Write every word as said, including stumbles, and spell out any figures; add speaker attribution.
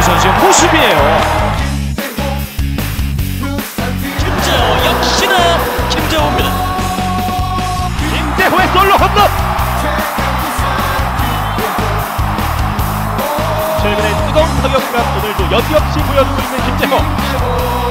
Speaker 1: 김재호 선수의 모습이에요.
Speaker 2: 김재호 역시나 김재호입니다.
Speaker 1: 김재호의 솔로 홈런. 최근의 뜨거운 타격감 오늘도 여지없이 보여주고 있는 김재호.